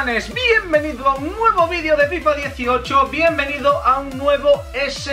manes, bienvenido a un nuevo vídeo de FIFA 18, bienvenido a un nuevo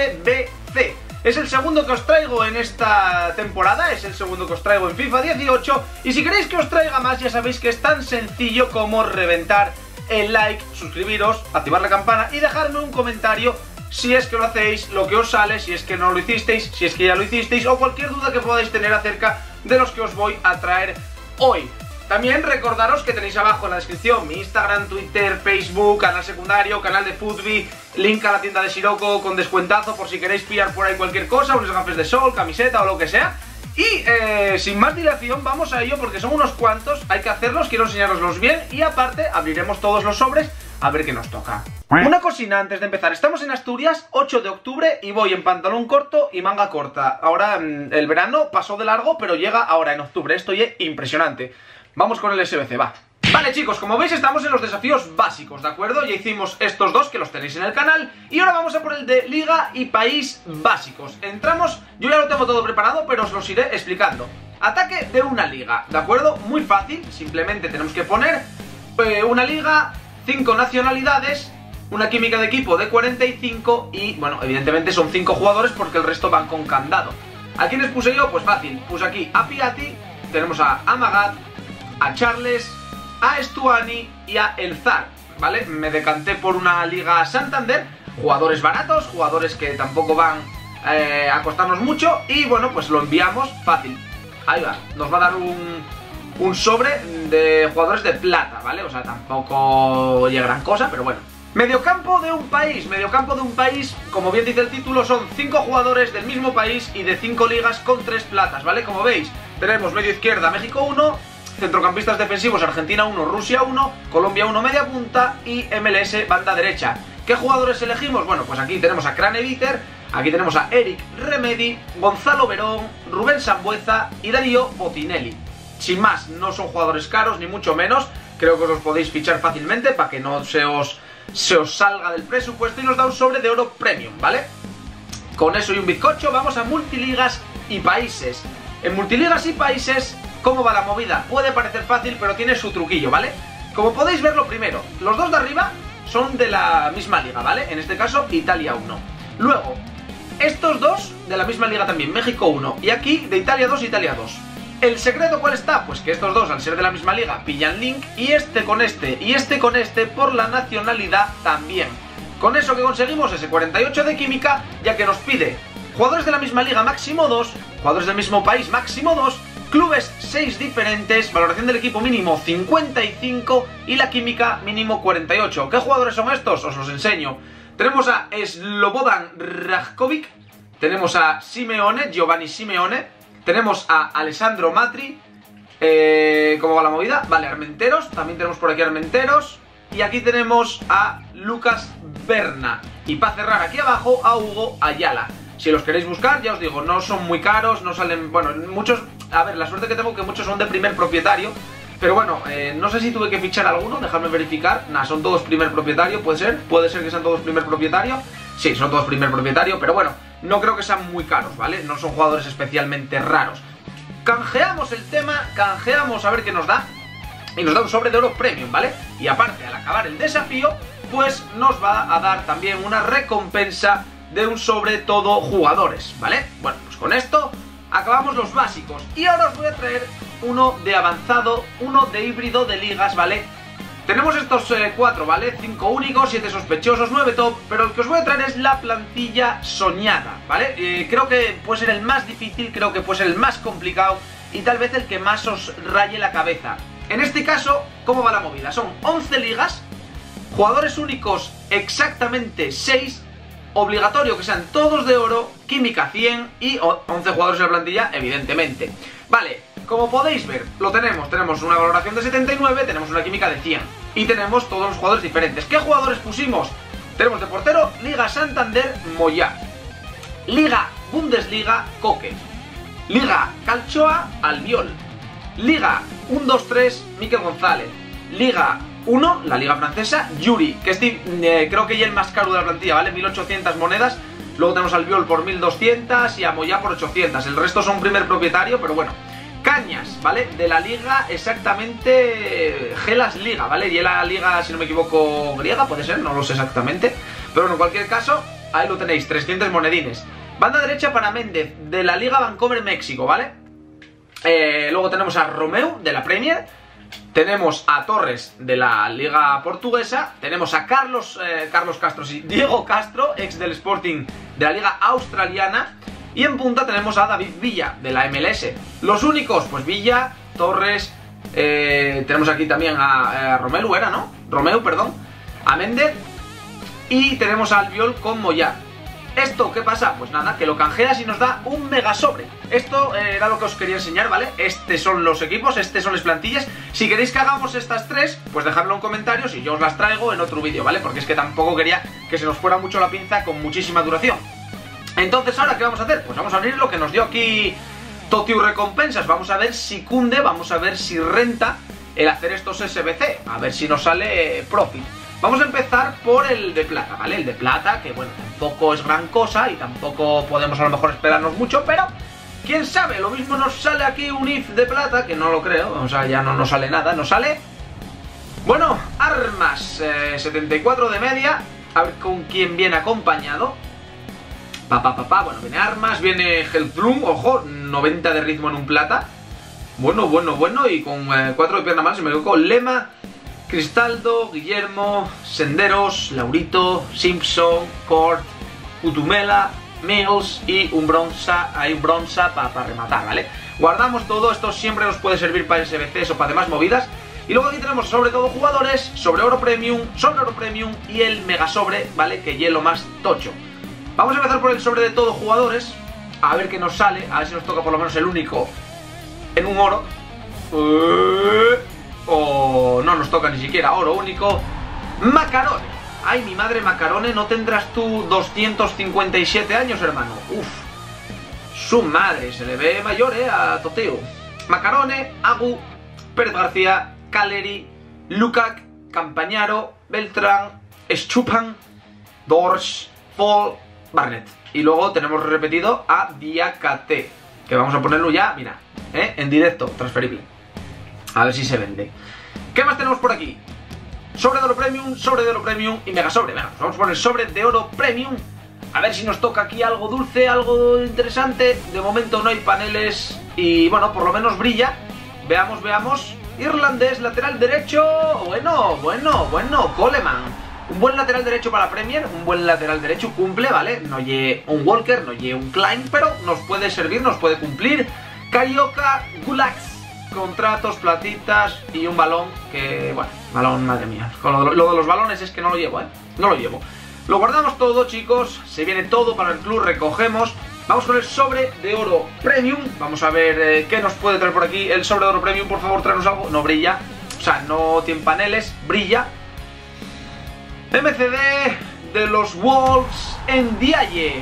SBC. Es el segundo que os traigo en esta temporada, es el segundo que os traigo en FIFA 18. Y si queréis que os traiga más, ya sabéis que es tan sencillo como reventar el like, suscribiros, activar la campana y dejarme un comentario si es que lo hacéis, lo que os sale, si es que no lo hicisteis, si es que ya lo hicisteis, o cualquier duda que podáis tener acerca de los que os voy a traer hoy. También recordaros que tenéis abajo en la descripción mi Instagram, Twitter, Facebook, canal secundario, canal de Futbi, link a la tienda de Sirocco con descuentazo por si queréis pillar por ahí cualquier cosa, unos gafes de sol, camiseta o lo que sea. Y sin más dilación vamos a ello porque son unos cuantos, hay que hacerlos, quiero enseñaroslos bien y aparte abriremos todos los sobres a ver qué nos toca. Una cosina antes de empezar, estamos en Asturias, 8 de octubre y voy en pantalón corto y manga corta. Ahora el verano pasó de largo pero llega ahora en octubre, esto ya es impresionante. Vamos con el SBC, va. Vale chicos, como veis estamos en los desafíos básicos, ¿de acuerdo? Ya hicimos estos dos que los tenéis en el canal y ahora vamos a por el de Liga y País básicos. Entramos, yo ya lo tengo todo preparado pero os los iré explicando. Ataque de una liga, ¿de acuerdo? Muy fácil, simplemente tenemos que poner una liga, 5 nacionalidades, una química de equipo de 45 y, bueno, evidentemente son 5 jugadores porque el resto van con candado. ¿A quiénes puse yo? Pues fácil, puse aquí a Piatti, tenemos a Amagat, a Charles, a Stuani y a El Zar, ¿vale? Me decanté por una Liga Santander, jugadores baratos, jugadores que tampoco van a costarnos mucho y bueno, pues lo enviamos fácil. Ahí va, nos va a dar un sobre de jugadores de plata, ¿vale? O sea, tampoco llega gran cosa, pero bueno. Mediocampo de un país, como bien dice el título, son 5 jugadores del mismo país y de 5 ligas con 3 platas, ¿vale? Como veis, tenemos medio izquierda, México 1, centrocampistas defensivos, Argentina 1, Rusia 1, Colombia 1, media punta y MLS, banda derecha. ¿Qué jugadores elegimos? Bueno, pues aquí tenemos a Craneviter, aquí tenemos a Eric Remedi, Gonzalo Verón, Rubén Sambueza y Darío Botinelli. Sin más, no son jugadores caros, ni mucho menos, creo que os los podéis fichar fácilmente para que no se os salga del presupuesto y nos da un sobre de oro premium, ¿vale? Con eso y un bizcocho vamos a multiligas y países. En multiligas y países, ¿cómo va la movida? Puede parecer fácil, pero tiene su truquillo, ¿vale? Como podéis ver, lo primero, los dos de arriba son de la misma liga, ¿vale? En este caso, Italia 1. Luego, estos dos de la misma liga también, México 1. Y aquí, de Italia 2, Italia 2. ¿El secreto cuál está? Pues que estos dos, al ser de la misma liga, pillan link y este con este y este con este por la nacionalidad también. Con eso que conseguimos ese 48 de química, ya que nos pide jugadores de la misma liga máximo 2, jugadores del mismo país máximo 2, clubes 6 diferentes, valoración del equipo mínimo 55 y la química mínimo 48. ¿Qué jugadores son estos? Os los enseño. Tenemos a Slobodan Rajkovic, tenemos a Simeone, Giovanni Simeone, tenemos a Alessandro Matri. ¿Cómo va la movida? Vale, Armenteros, también tenemos por aquí Armenteros. Y aquí tenemos a Lucas Berna. Y para cerrar aquí abajo a Hugo Ayala. Si los queréis buscar, ya os digo, no son muy caros, no salen, bueno, muchos, a ver, la suerte que tengo que muchos son de primer propietario. Pero bueno, no sé si tuve que fichar alguno, dejadme verificar. Nah, son todos primer propietario, puede ser que sean todos primer propietario. Sí, son todos primer propietario, pero bueno, no creo que sean muy caros, ¿vale? No son jugadores especialmente raros. Canjeamos el tema, canjeamos a ver qué nos da. Y nos da un sobre de oro premium, ¿vale? Y aparte, al acabar el desafío, pues nos va a dar también una recompensa de un sobre todo jugadores, ¿vale? Bueno, pues con esto acabamos los básicos. Y ahora os voy a traer uno de avanzado, uno de híbrido de ligas, ¿vale? Tenemos estos 4, ¿vale? 5 únicos, 7 sospechosos, 9 top. Pero el que os voy a traer es la plantilla soñada, ¿vale? Creo que puede ser el más difícil, creo que puede ser el más complicado y tal vez el que más os raye la cabeza. En este caso, ¿cómo va la movida? Son 11 ligas, jugadores únicos exactamente 6, obligatorio que sean todos de oro, química 100 y 11 jugadores en la plantilla, evidentemente. Vale, como podéis ver, lo tenemos una valoración de 79, tenemos una química de 100 y tenemos todos los jugadores diferentes. ¿Qué jugadores pusimos? Tenemos de portero Liga Santander, Moyá, Liga Bundesliga, Koke, Liga Calchoa, Albiol, Liga 1-2-3, Mikel González, Liga 1, la liga francesa, Yuri, que es creo que ya el más caro de la plantilla, ¿vale? 1800 monedas. Luego tenemos al Albiol por 1200 y a Moyá por 800. El resto son primer propietario, pero bueno. Cañas, ¿vale? De la liga exactamente Gelas Liga, ¿vale? Y la liga, si no me equivoco, griega, puede ser, no lo sé exactamente. Pero bueno, en cualquier caso, ahí lo tenéis, 300 monedines. Banda derecha para Méndez, de la liga Vancouver, México, ¿vale? Luego tenemos a Romeu, de la Premier. Tenemos a Torres, de la liga portuguesa. Tenemos a Carlos Castro, sí, Diego Castro, ex del Sporting, de la liga australiana. Y en punta tenemos a David Villa, de la MLS. Los únicos, pues Villa, Torres, tenemos aquí también a Romelu, era, ¿no? Romeu, perdón. A Méndez. Y tenemos a Albiol con Moyá. ¿Esto qué pasa? Pues nada, que lo canjeas y nos da un mega sobre. Esto era lo que os quería enseñar, ¿vale? Estos son los equipos, estas son las plantillas. Si queréis que hagamos estas tres, pues dejadlo en comentarios y yo os las traigo en otro vídeo, ¿vale? Porque es que tampoco quería que se nos fuera mucho la pinza con muchísima duración. Entonces, ¿ahora qué vamos a hacer? Pues vamos a abrir lo que nos dio aquí Totiu Recompensas. Vamos a ver si cunde, vamos a ver si renta el hacer estos SBC. A ver si nos sale profit. Vamos a empezar por el de plata, ¿vale? El de plata, que bueno, tampoco es gran cosa y tampoco podemos a lo mejor esperarnos mucho, pero quién sabe, lo mismo nos sale aquí un if de plata, que no lo creo, o sea, ya no nos sale nada, nos sale... Bueno, armas, 74 de media, a ver con quién viene acompañado. Bueno, viene armas, viene Healthbloom, ojo, 90 de ritmo en un plata. Bueno, y con 4 de pierna mal, se me equivoco, Lema... Cristaldo, Guillermo, Senderos, Laurito, Simpson, Cort, Utumela, Mills y un bronza para rematar, ¿vale? Guardamos todo, esto siempre nos puede servir para SBCs o para demás movidas. Y luego aquí tenemos sobre todo jugadores, sobre oro premium y el mega sobre, ¿vale? Que hielo más tocho. Vamos a empezar por el sobre de todos jugadores, a ver qué nos sale, a ver si nos toca por lo menos el único en un oro. O no nos toca ni siquiera oro único. Macarone. Ay, mi madre, Macarone, ¿no tendrás tú 257 años, hermano? Uf. Su madre, se le ve mayor, a Toteo. Macarone, Agu, Pérez García, Caleri, Lukac, Campañaro, Beltrán, Stupan, Dorsch, Fall, Barnett. Y luego tenemos repetido a Diakate, que vamos a ponerlo ya, mira, en directo, transferible. A ver si se vende. ¿Qué más tenemos por aquí? Sobre de oro premium y mega sobre. Venga, pues vamos a poner sobre de oro premium. A ver si nos toca aquí algo dulce, algo interesante. De momento no hay paneles y bueno, por lo menos brilla. Veamos. Irlandés, lateral derecho. Bueno, Coleman. Un buen lateral derecho para la Premier, un buen lateral derecho, cumple, ¿vale? No lle un Walker, no lle un Klein, pero nos puede servir, nos puede cumplir. Carioca, Gulax. Contratos, platitas y un balón que, bueno, balón, madre mía. Con lo de los balones es que no lo llevo, no lo llevo. Lo guardamos todo, chicos. Se viene todo para el club, recogemos. Vamos con el sobre de oro premium. Vamos a ver qué nos puede traer por aquí el sobre de oro premium. Por favor, tráenos algo. No brilla, o sea, no tiene paneles, brilla. MCD de los Wolves en Diaye.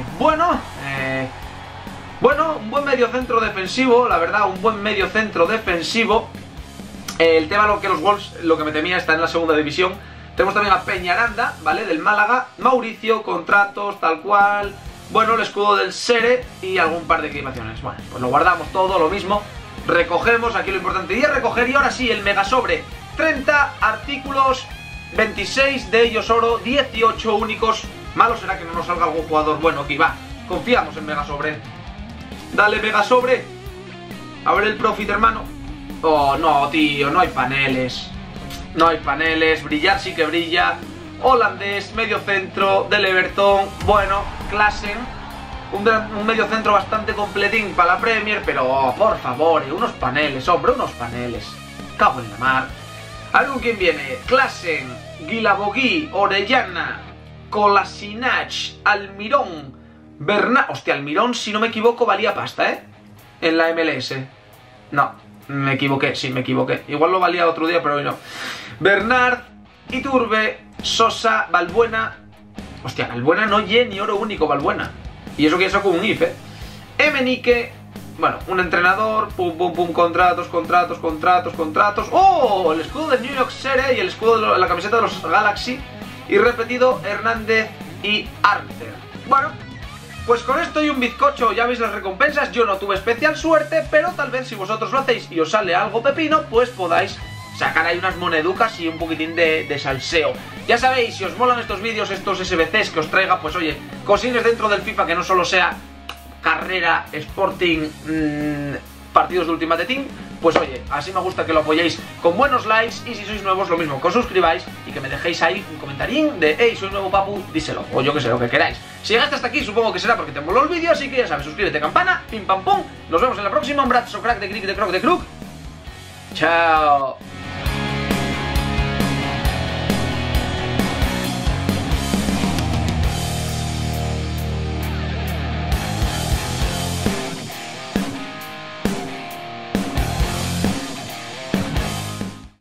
Bueno, un buen mediocentro defensivo, la verdad, un buen mediocentro defensivo. El tema lo que los Wolves, lo que me temía, está en la segunda división. Tenemos también a Peñaranda, ¿vale? Del Málaga, Mauricio, contratos, tal cual. Bueno, el escudo del Sere y algún par de equipaciones. Bueno, pues lo guardamos todo, lo mismo. Recogemos, aquí lo importante es recoger. Y ahora sí, el mega sobre. 30 artículos, 26 de ellos oro, 18 únicos. Malo será que no nos salga algún jugador bueno aquí, va. Confiamos en mega sobre. Dale, mega sobre. A ver el profit, hermano. Oh, no, tío, no hay paneles. No hay paneles, brillar sí que brilla. Holandés, medio centro del Everton. Bueno, Klassen. Un medio centro bastante completín para la Premier. Pero, por favor, unos paneles, hombre, unos paneles. Cago en la mar. A ver con quién viene. Klassen, Guilabogui, Orellana, Kolasinac, Almirón, Bernard. Hostia, Almirón, si no me equivoco, valía pasta, en la MLS. No, me equivoqué, sí, me equivoqué. Igual lo valía otro día, pero hoy no. Bernard, Iturbe, Sosa, Valbuena. Hostia, Valbuena no lle ni oro único, Valbuena. Y eso que ya sacó un if, Emenique. Bueno, un entrenador, pum, pum, pum, contratos. ¡Oh! El escudo del New York City y el escudo de la camiseta de los Galaxy. Y repetido, Hernández y Arthur. Bueno, Pues con esto y un bizcocho ya veis las recompensas. Yo no tuve especial suerte, pero tal vez si vosotros lo hacéis y os sale algo pepino, pues podáis sacar ahí unas moneducas y un poquitín de salseo. Ya sabéis, si os molan estos vídeos, estos SBCs que os traiga, pues oye, cosines dentro del FIFA que no solo sea carrera, sporting, partidos de Ultimate Team, pues oye, así me gusta que lo apoyéis con buenos likes, y si sois nuevos lo mismo, que os suscribáis y que me dejéis ahí un comentarín de hey, soy nuevo papu, díselo, o yo que sé, lo que queráis. Si llegaste hasta aquí, supongo que será porque te moló el vídeo, así que ya sabes, suscríbete, campana, pim pam pum, nos vemos en la próxima, un brazo crack de crick de croc de crook. Chao.